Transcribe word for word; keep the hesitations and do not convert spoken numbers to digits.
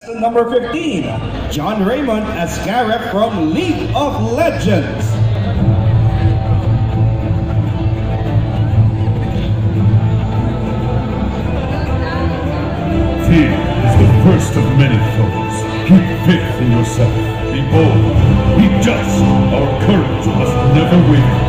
Number fifteen, John Reymond as Garen from League of Legends. Fear is the first of many foes. Keep faith in yourself. Be bold. Be just. Our courage must never waver.